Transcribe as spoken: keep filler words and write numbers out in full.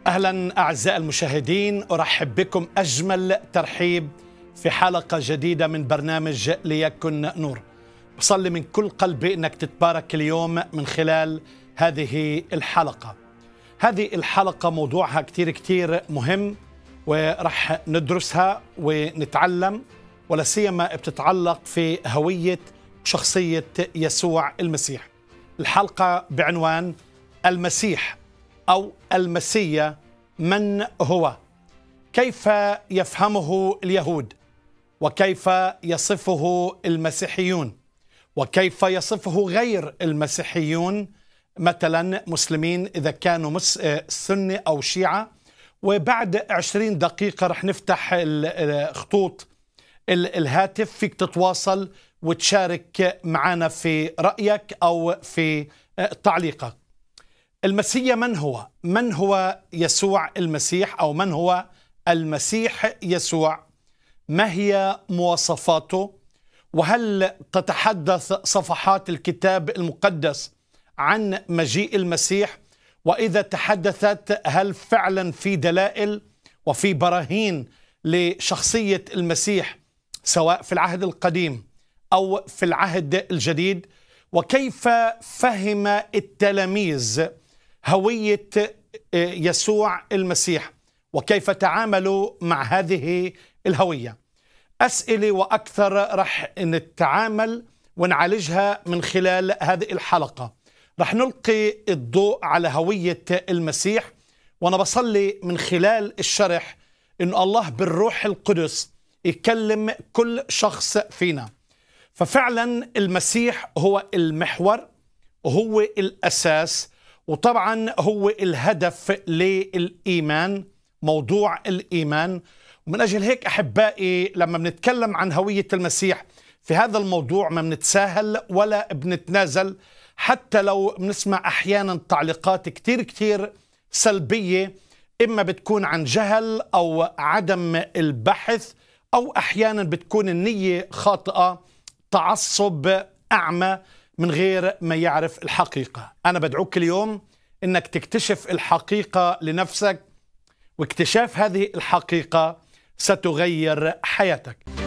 أهلا أعزائي المشاهدين، أرحب بكم أجمل ترحيب في حلقة جديدة من برنامج ليكن نور. بصلي من كل قلبي أنك تتبارك اليوم من خلال هذه الحلقة. هذه الحلقة موضوعها كتير كتير مهم، ورح ندرسها ونتعلم، ولا سيما بتتعلق في هوية شخصية يسوع المسيح. الحلقة بعنوان المسيح أو المسيا من هو؟ كيف يفهمه اليهود؟ وكيف يصفه المسيحيون؟ وكيف يصفه غير المسيحيون، مثلا مسلمين إذا كانوا مس... سنة أو شيعة؟ وبعد عشرين دقيقة رح نفتح خطوط الهاتف، فيك تتواصل وتشارك معنا في رأيك أو في تعليقك. المسيا من هو؟ من هو يسوع المسيح أو من هو المسيح يسوع؟ ما هي مواصفاته؟ وهل تتحدث صفحات الكتاب المقدس عن مجيء المسيح؟ وإذا تحدثت هل فعلا في دلائل وفي براهين لشخصية المسيح سواء في العهد القديم أو في العهد الجديد؟ وكيف فهم التلاميذ هوية يسوع المسيح وكيف تعاملوا مع هذه الهوية؟ أسئلة وأكثر رح نتعامل ونعالجها من خلال هذه الحلقة. رح نلقي الضوء على هوية المسيح، وأنا بصلي من خلال الشرح إن الله بالروح القدس يكلم كل شخص فينا. ففعلا المسيح هو المحور وهو الأساس، وطبعا هو الهدف للإيمان، موضوع الإيمان. ومن أجل هيك أحبائي لما بنتكلم عن هوية المسيح في هذا الموضوع ما بنتساهل ولا بنتنازل، حتى لو بنسمع أحيانا تعليقات كتير كتير سلبية، إما بتكون عن جهل أو عدم البحث، أو أحيانا بتكون النية خاطئة، تعصب أعمى من غير ما يعرف الحقيقة. أنا بدعوك اليوم إنك تكتشف الحقيقة لنفسك، واكتشاف هذه الحقيقة ستغير حياتك.